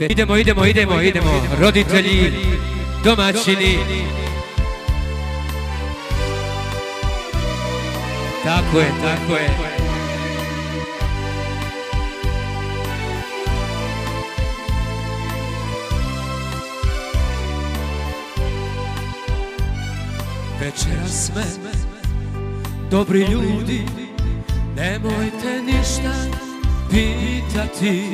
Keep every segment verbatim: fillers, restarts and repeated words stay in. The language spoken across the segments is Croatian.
Idemo, idemo, idemo, idemo, roditelji, domaćini. Tako je, tako je. Večeras me, dobri ljudi, nemojte ništa pitati.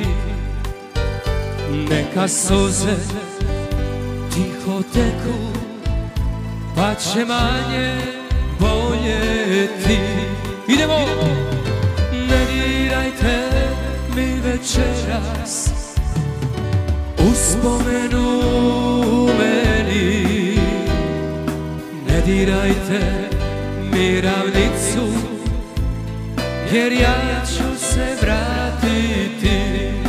Neka suze tiho teku, pa će manje boljeti. Idemo! Ne dirajte mi večeras uspomenu meni. Ne dirajte mi ravnicu, jer ja ću se vratiti.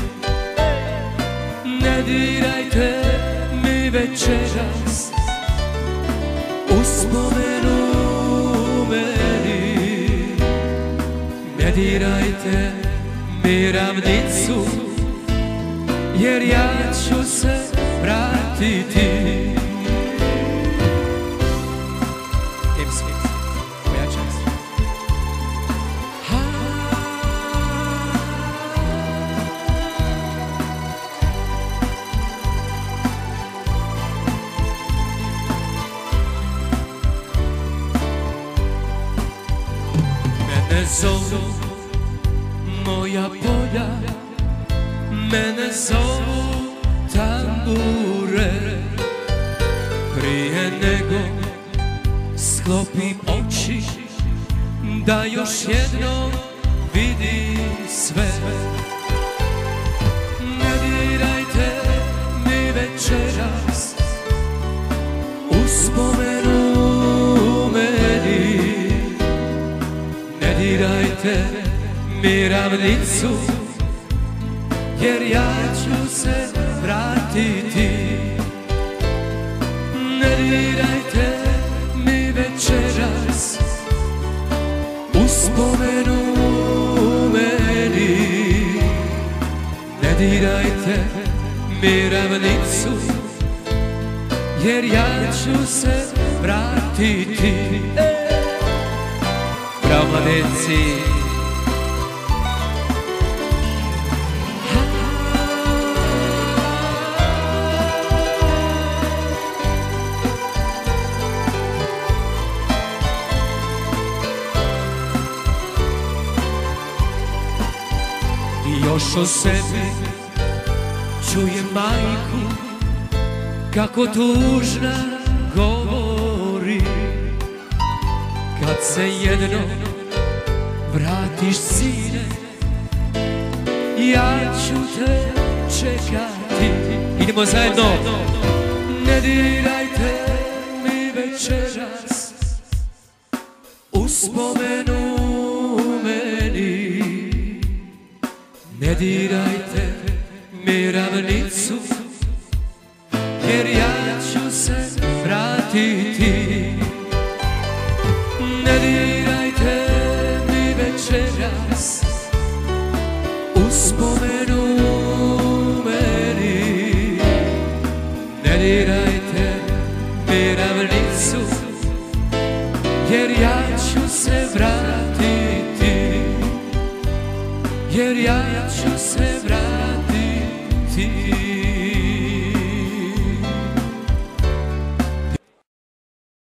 Ne dirajte mi večeras uspomenu meni. Ne dirajte mi ravnicu, jer ja ću se vratiti. Mene zovu moja polja, mene zovu tambure. Prije nego sklopim oči, da još jednom vidim sve. Ne dirajte mi večeras uspomenu meni. Ne dirajte mi ravnicu, jer ja ću se vratiti. Ne dirajte mi večeras uspomenu meni. Ne dirajte mi ravnicu, jer ja ću se vratiti. Bravo mladenci! Još o sebi čujem majku kako tužna govori. Kad se jednom vratiš sine, ja ću te čekati. Idemo zajedno! Ne dirajte mi večeras uspomenu meni. Ne dirajte mi ravnicu, jer ja ću se vratiti. Ne dirajte mi večeras uspomenu meni. Ne dirajte mi ravnicu, jer ja ću se vratiti. Jer ja ću se vratiti.